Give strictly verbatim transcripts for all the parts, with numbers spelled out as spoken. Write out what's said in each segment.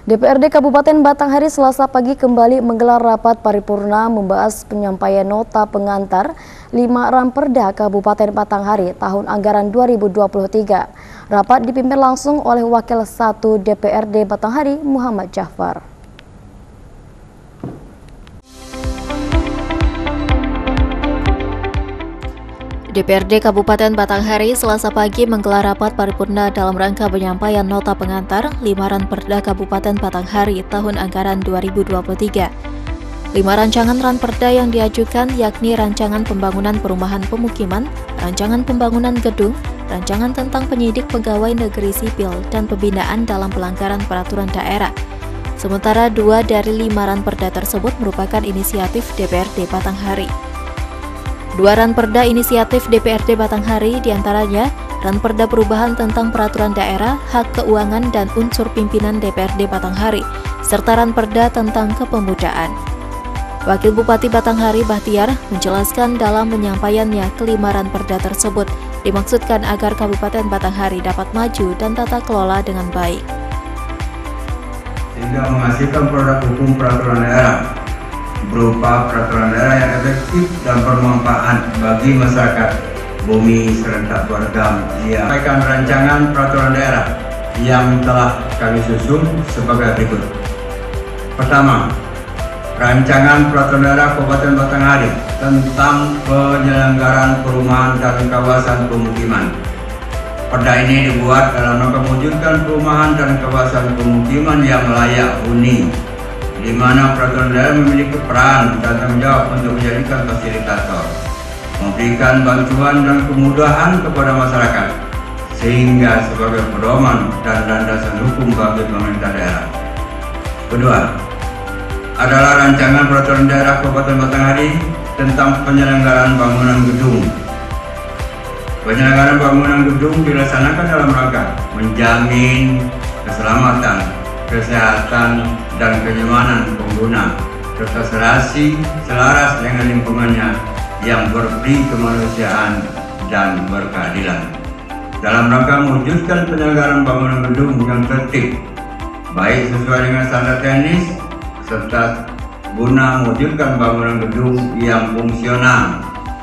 D P R D Kabupaten Batanghari Selasa pagi kembali menggelar rapat paripurna membahas penyampaian nota pengantar lima Ranperda Kabupaten Batanghari tahun anggaran dua ribu dua puluh tiga. Rapat dipimpin langsung oleh Wakil satu D P R D Batanghari Muhammad Jafar. D P R D Kabupaten Batanghari Selasa pagi menggelar rapat paripurna dalam rangka penyampaian nota pengantar lima Ranperda Kabupaten Batanghari tahun anggaran dua ribu dua puluh tiga. Lima rancangan Ranperda yang diajukan yakni rancangan pembangunan perumahan pemukiman, rancangan pembangunan gedung, rancangan tentang penyidik pegawai negeri sipil, dan pembinaan dalam pelanggaran peraturan daerah. Sementara dua dari lima Ranperda tersebut merupakan inisiatif D P R D Batanghari. Dua Ranperda inisiatif D P R D Batanghari diantaranya Ranperda Perubahan tentang Peraturan Daerah, Hak Keuangan dan Unsur Pimpinan D P R D Batanghari, serta Ranperda tentang Kepemudaan. Wakil Bupati Batanghari Bahtiar menjelaskan dalam penyampaiannya kelima Ranperda tersebut dimaksudkan agar Kabupaten Batanghari dapat maju dan tata kelola dengan baik. Sehingga menghasilkan produk hukum peraturan daerah berupa peraturan daerah yang efektif dan bermanfaat bagi masyarakat Bumi serentak Tuargam. Ia sampaikan rancangan peraturan daerah yang telah kami susun sebagai berikut. Pertama, rancangan peraturan daerah Kabupaten Batanghari tentang penyelenggaraan perumahan dan kawasan pemukiman. Perda ini dibuat dalam rangka mewujudkan perumahan dan kawasan pemukiman yang layak huni, di mana peraturan daerah memiliki peran dan tanggung jawab untuk menjadikan fasilitator, memberikan bantuan dan kemudahan kepada masyarakat, sehingga sebagai pedoman dan landasan hukum bagi pemerintah daerah. Kedua, adalah rancangan peraturan daerah Kabupaten Batanghari tentang penyelenggaraan bangunan gedung. Penyelenggaraan bangunan gedung dilaksanakan dalam rangka menjamin keselamatan, kesehatan, dan kenyamanan pengguna, serta serasi selaras dengan lingkungannya yang berbudi kemanusiaan dan berkeadilan. Dalam rangka mewujudkan penyelenggaraan bangunan gedung yang tertib, baik sesuai dengan standar teknis, serta guna mewujudkan bangunan gedung yang fungsional.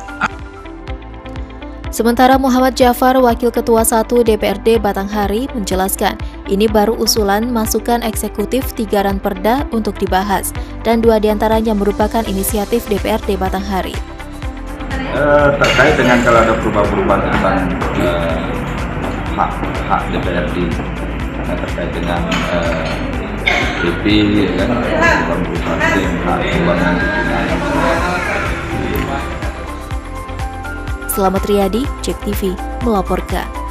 Sementara Muhammad Jafar, Wakil Ketua satu D P R D Batanghari, menjelaskan ini baru usulan masukan eksekutif tiga Ranperda untuk dibahas, dan dua diantaranya merupakan inisiatif D P R D Batanghari. Uh, terkait dengan kalau ada perubahan-perubahan tentang uh, hak hak D P R D nah, terkait dengan uh, D P, ya kan, perubahan-perubahan hak keuangan. Selamat Riyadi, Cek T V melaporkan.